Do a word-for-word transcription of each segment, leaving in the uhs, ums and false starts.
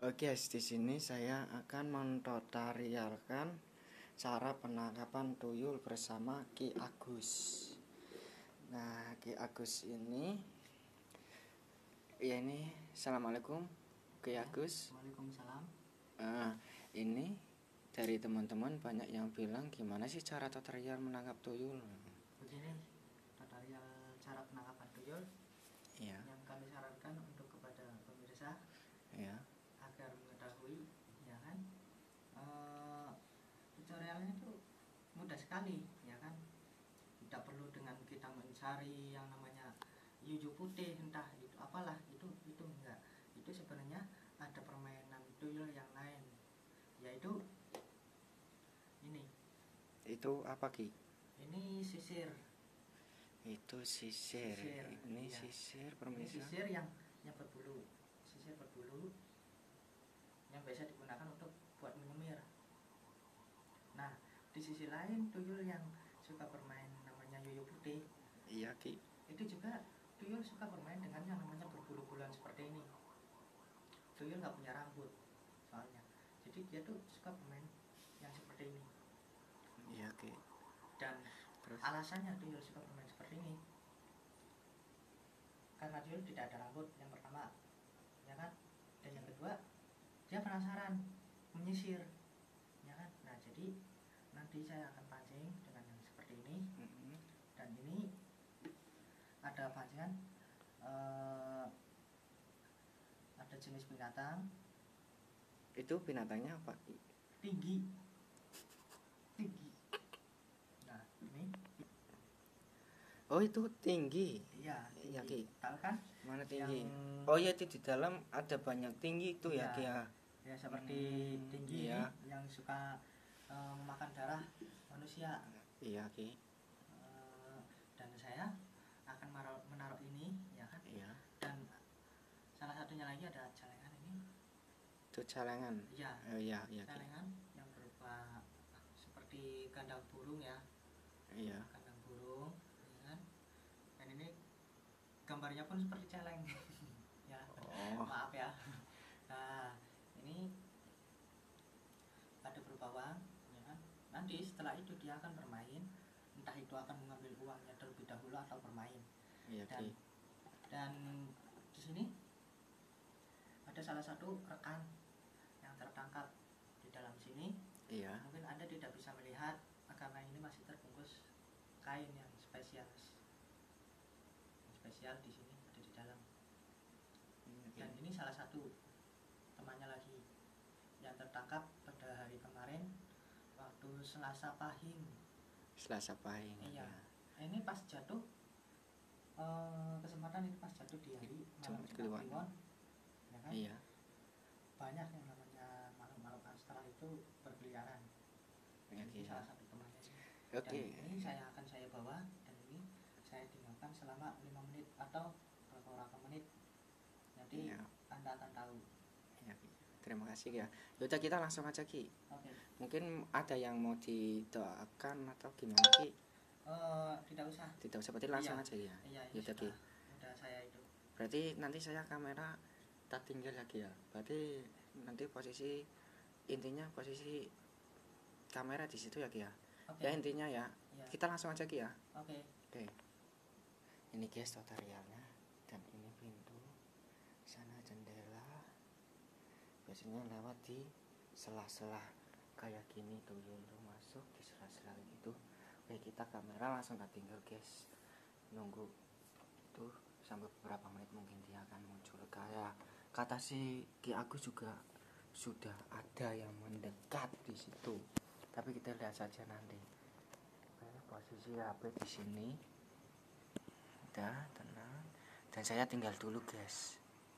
Oke, guys, di sini saya akan mentutorialkan cara penangkapan tuyul bersama Ki Agus. Nah, Ki Agus ini, ya ini, assalamualaikum, Ki Agus. Waalaikumsalam. Nah, ini dari teman-teman banyak yang bilang gimana sih cara tutorial menangkap tuyul. Begini tutorial cara penangkapan tuyul Ya. yang kami sarankan untuk kepada pemirsa Ya. agar mengetahui, ya kan, e, tutorialnya itu mudah sekali, ya kan, tidak perlu dengan kita mencari yang namanya yuyu putih, entah itu apalah, itu itu enggak. Itu sebenarnya ada permainan tuyul yang lain, yaitu ini. Itu apa, Ki? Ini sisir. Itu sisir. Sisir, Ini iya. sisir Ini pemirsa. sisir yang yang berbulu. Sisir berbulu yang biasa digunakan untuk buat menyemir. Nah, di sisi lain tuyul yang suka bermain namanya yoyo putih. Iya, Ki. Itu juga tuyul suka bermain dengan yang namanya berbulu-buluan seperti ini. Tuyul nggak punya rambut soalnya. Jadi dia tuh suka bermain yang seperti ini. Iya, Ki. Dan Terus? alasannya tuyul suka bermain seperti ini karena tuyul tidak ada rambut, yang pertama, ya kan, dan yang kedua dia penasaran menyisir, ya kan. Nah, jadi nanti saya akan pancing dengan yang seperti ini. Mm-hmm. Dan ini ada pancingan, uh, ada jenis binatang. Itu binatangnya apa? Tinggi, tinggi. Nah, ini. Oh, itu tinggi. Iya, Iya, Ki. Tahu kan? Mana tinggi? Yang... Oh iya, itu di dalam ada banyak tinggi itu ya, ya, Ki ya. Ya seperti hmm, tinggi iya. yang suka uh, memakan darah manusia. Iya, Ki. Uh, dan saya akan menaruh, menaruh ini, ya kan. Iya. Dan salah satunya lagi ada celengan ini. Itu celengan. Iya. Oh iya, iya. Celengan Ki. Yang berupa seperti kandang burung ya. Iya. Kandang burung, ya kan. Dan ini gambarnya pun seperti celeng. Ya. Oh. Maaf ya. Nah, ini ada berupa uang, ya kan. Nanti setelah itu dia akan bermain, entah itu akan mengambil uangnya terlebih dahulu atau bermain. Iya, dan, Ki. dan di sini ada salah satu rekan yang tertangkap di dalam sini. Iya. Mungkin Anda tidak bisa melihat karena ini masih terbungkus kain yang spesial. Yang spesial di sini ada di dalam. Dan ini salah satu temannya lagi yang tertangkap pada hari kemarin waktu Selasa Pahing. Selasa Pahing. Iya. Ini pas jatuh, eh, kesempatan ini pas jatuh di hari malam Kliwon, ya kan? Iya. Banyak yang namanya makhluk-makhluk astral itu berkeliaran. Iya, Ini salah satu temannya. Oke. Dan ini saya akan saya bawa, dan ini saya tinggalkan selama lima menit atau beberapa menit. Nanti iya. Anda akan tahu. Iya, Ki. Terima kasih ya. Yaudah, kita langsung aja, Ki. Oke. Mungkin ada yang mau didoakan atau gimana, Ki? Uh, tidak usah. Tidak usah, berarti langsung iya. aja ya. Iya, Yaudah, Ki. Udah saya itu. Berarti nanti saya kamera tak tinggal lagi ya. Berarti nanti posisi intinya posisi kamera di situ ya, Ki ya. Okay. Ya intinya ya. Ya. Kita langsung aja, Ki ya. Oke. Okay. Oke. Ini guys tutorialnya, dan ini pintu, sana jendela. Biasanya lewat di sela-sela kayak gini, tuyul tuh masuk di sela-sela gitu. Oke, kita kamera langsung tak tinggal guys. Nunggu itu sampai beberapa menit mungkin dia akan muncul. Kayak kata si Ki Agus juga sudah ada yang mendekat di situ. Tapi kita lihat saja nanti. Oke, posisi H P di sini. Udah tenang. Dan saya tinggal dulu guys.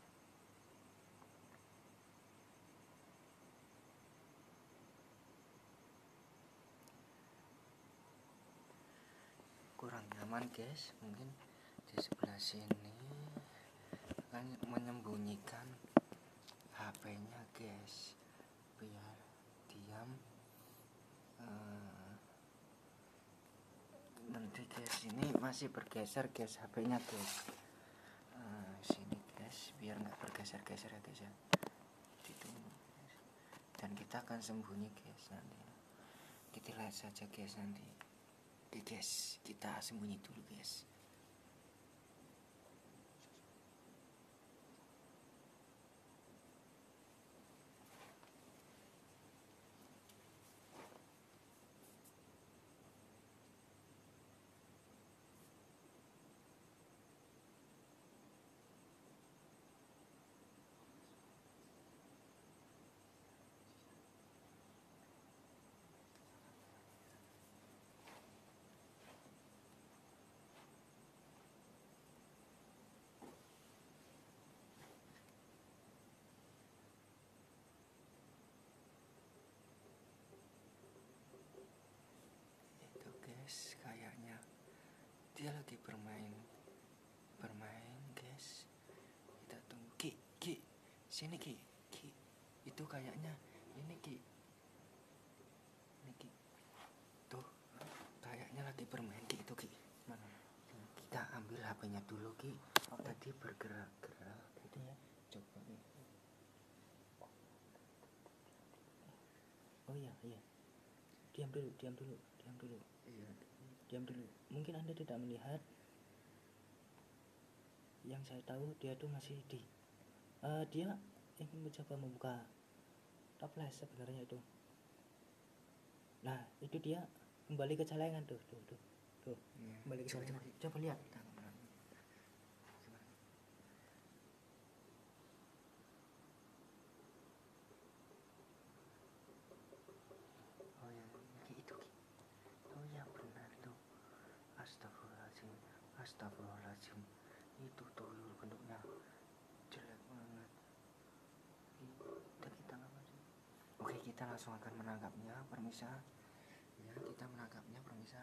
Kurang nyaman guys, mungkin di sebelah sini akan menyembunyikan H P-nya guys, biar diam. Uh, nanti guys, ini masih bergeser guys H P-nya guys. Uh, sini guys, biar nggak bergeser-geser ya guys ya. Ditunggu. dan kita akan sembunyi guys nanti. Kita lihat saja guys nanti. Oke guys, kita sembunyi dulu guys. Itu guys, kayaknya dia lagi bermain bermain guys. Kita tunggu. Ki, Ki, sini Ki, Ki. Itu kayaknya ini Ki. Ini Ki. Tuh, kayaknya lagi bermain Ki itu Ki. Mana? Kita ambil H P-nya dulu Ki. Oh, tadi bergerak-gerak gitu ya. Coba nih. Oh iya, iya. Diam dulu, diam dulu, diam dulu. Iya. Diam dulu. Mungkin Anda tidak melihat. Yang saya tahu dia tuh masih di uh, dia ingin mencoba membuka toples sebenarnya itu. Nah, itu dia kembali ke celengan tuh, tuh, tuh. Tuh, ya. Kembali ke celengan. Coba, coba lihat. Oh ya, itu. Oh ya benar tuh. Astagfirullahaladzim, astagfirullahaladzim. Itu tuyul bentuknya jelek banget. Kita kita ngapain? Oke, kita langsung akan menangkapnya, permisa. Ya, kita menangkapnya, permisa.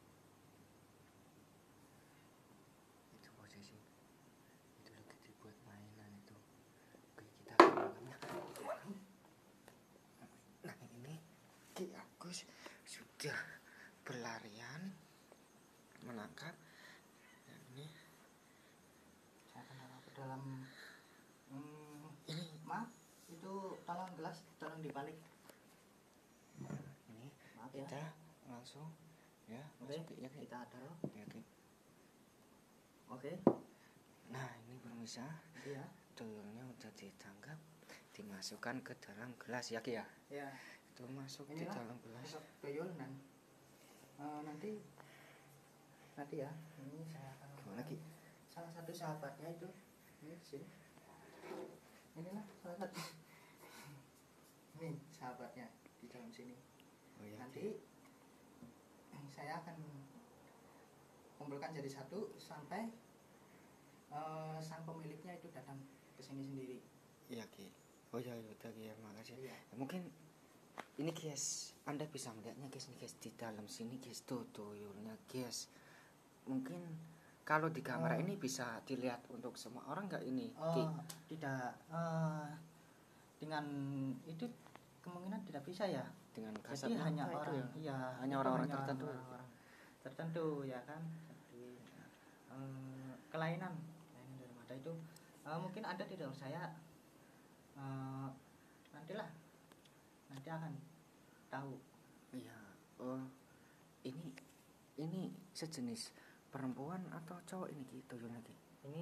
Itu posisi. Itu lagi dibuat mainan itu. Oke, kita akan menangkapnya. Nah, ini Ki Agus sudah berlarian menangkap. Nah, ini saya akan taruh ke dalam hmm, ini maaf, itu tolong gelas tolong dibalik. Ini maaf kita ya. langsung ya. Oke, masuk ya Ki. kita taruh. Ya, Ki. Oke. Nah, ini permisa. Iya. Tuyulnya udah ditangkap, dimasukkan ke dalam gelas ya Ki ya. Ya. Itu masuk Inilah di dalam gelas. tuyul dan uh, nanti nanti ya. Ini saya akan Gimana Ki? salah satu sahabatnya itu. Ini sini. Inilah salah satu. Ini sahabatnya di dalam sini. Oh ya. Nanti saya akan kumpulkan jadi satu sampai uh, sang pemiliknya itu datang ke sini sendiri. Iya Ki. Oh ya udah Ki ya, makasih. Iya. Ya, mungkin ini guys, Anda bisa melihatnya guys nih guys di dalam sini guys tuh tuyulnya guys. Mungkin kalau di kamera oh. ini bisa dilihat untuk semua orang nggak ini? Oh, Ki? tidak. Uh, dengan itu kemungkinan tidak bisa ya. Dengan kasat jadi hanya orang, ya? Iya, hanya orang-orang tertentu. Orang-orang tertentu ya kan. Jadi um, kelainan, kelainan dari mata itu uh, mungkin ada di dalam saya. Uh, nantilah, nanti akan tahu. Iya. Oh, ini ini sejenis perempuan atau cowok ini Ki tuyulnya Ki? Ini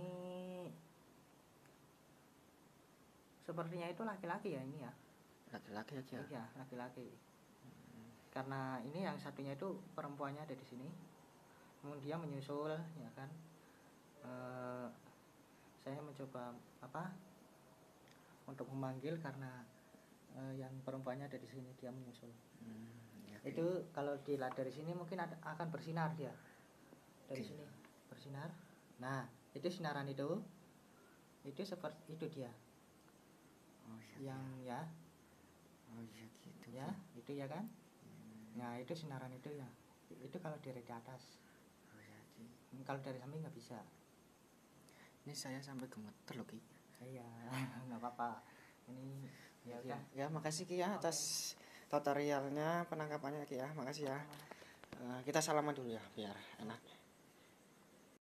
sepertinya itu laki-laki ya ini ya. Laki-laki ya Ki ya? Iya, laki-laki. Hmm. Karena ini yang satunya itu perempuannya ada di sini. Kemudian dia menyusul ya kan. Uh, saya mencoba apa? Untuk memanggil karena uh, yang perempuannya ada di sini, dia menyusul. Hmm, ya, itu kalau dilihat dari sini mungkin ada, akan bersinar dia dari dia. Sini bersinar. Nah, itu sinaran itu, itu seperti itu dia. Oh, ya, yang ya. Oh iya gitu. Ya, ya, itu ya kan. Hmm. Nah, itu sinaran itu ya. Itu kalau dari atas. Oh ya Ki. Kalau dari samping nggak bisa. Ini saya sampai gemeter loh Ki. Iya, nggak apa-apa. Ini ya udah. Ya, makasih Ki ya atas okay. tutorialnya penangkapannya Ki ya. Makasih ya. Uh, kita salaman dulu ya biar enak.